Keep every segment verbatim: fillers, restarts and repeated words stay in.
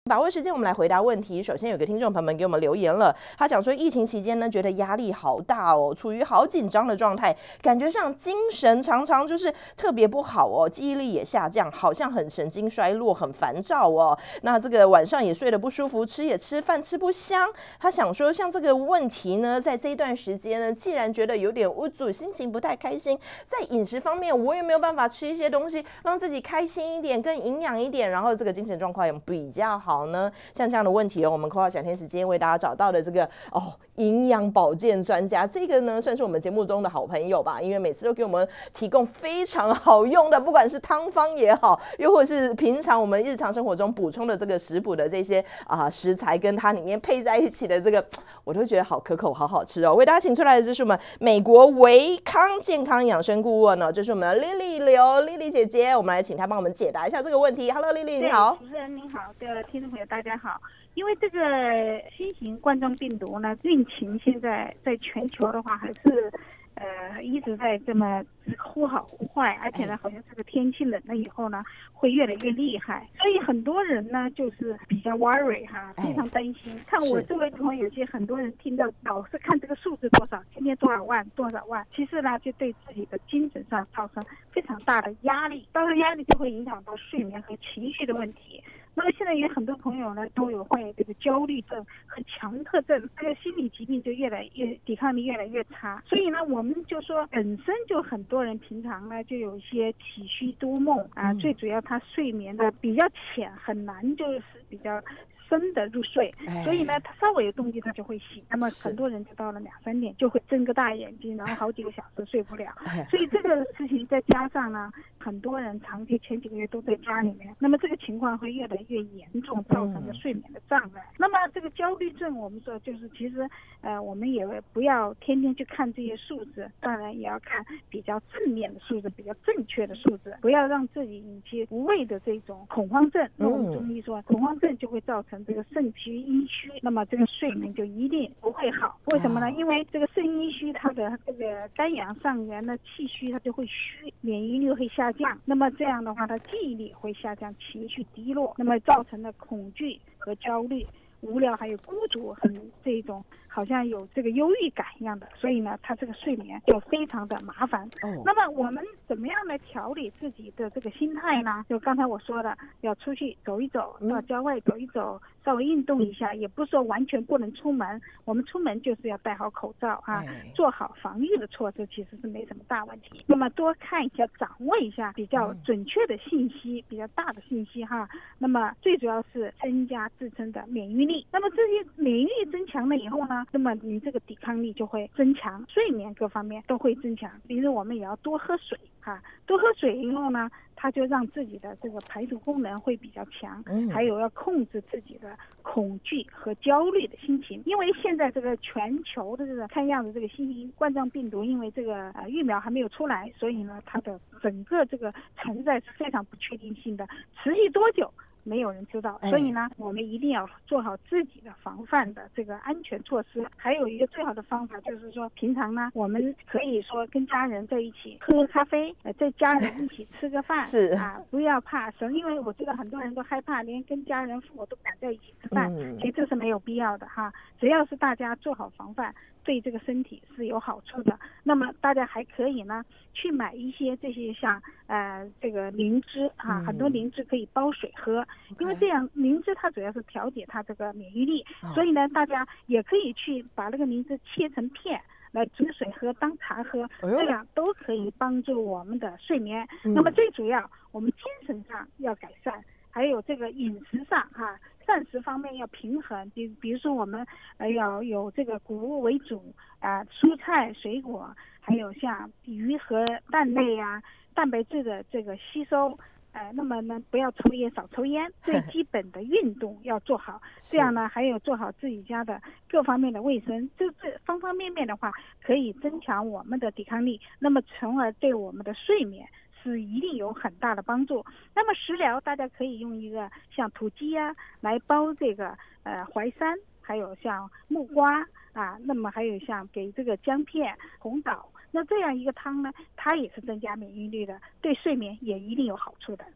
把握时间，我们来回答问题。首先有个听众朋友们给我们留言了，他讲说疫情期间呢，觉得压力好大哦，处于好紧张的状态，感觉上精神常常就是特别不好哦，记忆力也下降，好像很神经衰弱，很烦躁哦。那这个晚上也睡得不舒服，吃也吃饭吃不香。他想说，像这个问题呢，在这一段时间呢，既然觉得有点无助，心情不太开心，在饮食方面，我也没有办法吃一些东西，让自己开心一点，更营养一点，然后这个精神状况也比较好呢？像这样的问题哦，我们扣号小天使今天为大家找到的这个哦营养保健专家，这个呢算是我们节目中的好朋友吧，因为每次都给我们提供非常好用的，不管是汤方也好，又或是平常我们日常生活中补充的这个食补的这些啊、呃、食材，跟它里面配在一起的这个，我都觉得好可口，好好吃哦。为大家请出来的这是我们美国维康健康养生顾问哦，这是我们的 Lily 刘 Lily 姐姐，我们来请她帮我们解答一下这个问题。Hello Lily， 你好。 主持人您好，的听众朋友大家好。因为这个新型冠状病毒呢，病情现在在全球的话还是呃一直在这么忽好忽坏，而且呢，好像这个天气冷了以后呢，会越来越厉害，所以很多人呢就是比较 worry 哈，非常担心。看我周围朋友，有些很多人听到老是看这个数字多少，今天多少万多少万，其实呢就对自己的精神上造成非常大的压力，当然压力就会影响到睡眠和情绪的问题。那么现在有很多朋友呢都有患有这个焦虑症和强迫症，这个心理疾病就越来越抵抗力越来越差。所以呢，我们就说本身就很多人平常呢就有一些体虚多梦啊，最主要他睡眠的比较浅，很难就是比较深的入睡，所以呢，他稍微有动静他就会醒。那么很多人就到了两三点就会睁个大眼睛，然后好几个小时睡不了。所以这个事情再加上呢，很多人长期前几个月都在家里面，那么这个情况会越来越严重，造成了睡眠的障碍。那么这个焦虑症，我们说就是其实呃，我们也不要天天去看这些数字，当然也要看比较正面的数字，比较正确的数字，不要让自己引起无谓的这种恐慌症。那我们中医说，恐慌症就会造成这个肾虚阴虚，那么这个睡眠就一定不会好。为什么呢？因为这个肾阴虚，它的这个肝阳上源的气虚，它就会虚，免疫力会下降。那么这样的话，它记忆力会下降，情绪低落，那么造成了恐惧和焦虑。无聊还有孤独，很这种好像有这个忧郁感一样的，所以呢，他这个睡眠就非常的麻烦。哦，那么我们怎么样来调理自己的这个心态呢？就刚才我说的，要出去走一走，到郊外走一走，稍微运动一下，也不是说完全不能出门。我们出门就是要戴好口罩啊，做好防御的措施，其实是没什么大问题。那么多看一下，掌握一下比较准确的信息，比较大的信息哈。那么最主要是增加自身的免疫力。那么这些免疫力增强了以后呢，那么你这个抵抗力就会增强，睡眠各方面都会增强。比如我们也要多喝水哈，多喝水以后呢，它就让自己的这个排毒功能会比较强，还有要控制自己的恐惧和焦虑的心情。因为现在这个全球的这个看样子，这个新型冠状病毒，因为这个呃疫苗还没有出来，所以呢，它的整个这个存在是非常不确定性的，持续多久没有人知道，所以呢，我们一定要做好自己的防范的这个安全措施。还有一个最好的方法就是说，平常呢，我们可以说跟家人在一起喝喝咖啡，呃，在家人一起吃个饭，是啊，不要怕生，因为我知道很多人都害怕，连跟家人父母都不敢在一起吃饭，嗯、其实这是没有必要的哈。只要是大家做好防范，对这个身体是有好处的。那么大家还可以呢，去买一些这些像呃这个灵芝啊，很多灵芝可以煲水喝。因为这样灵芝它主要是调节它这个免疫力，所以呢，大家也可以去把那个灵芝切成片来煮水喝，当茶喝，这样都可以帮助我们的睡眠。那么最主要，我们精神上要改善，还有这个饮食上哈、啊，膳食方面要平衡。比比如说我们呃要有这个谷物为主啊，蔬菜水果，还有像鱼和蛋类啊，蛋白质的这个吸收。呃，那么呢，不要抽烟，少抽烟。最基本的运动要做好，这样呢，还有做好自己家的各方面的卫生，这这方方面面的话，可以增强我们的抵抗力，那么从而对我们的睡眠是一定有很大的帮助。那么食疗，大家可以用一个像土鸡啊来煲这个呃淮山，还有像木瓜啊，那么还有像给这个姜片、红枣。那这样一个汤呢，它也是增加免疫力的，对睡眠也一定有好处的。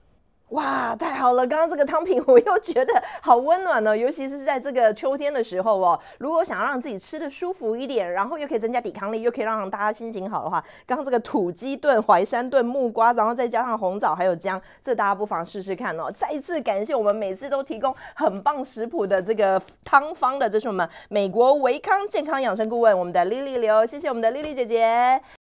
哇，太好了！刚刚这个汤品我又觉得好温暖哦，尤其是在这个秋天的时候哦。如果想要让自己吃的舒服一点，然后又可以增加抵抗力，又可以让大家心情好的话，刚刚这个土鸡炖、淮山炖、木瓜，然后再加上红枣还有姜，这大家不妨试试看哦。再次感谢我们每次都提供很棒食谱的这个汤方的，这是我们美国维康健康养生顾问我们的莉莉刘，谢谢我们的莉莉姐姐。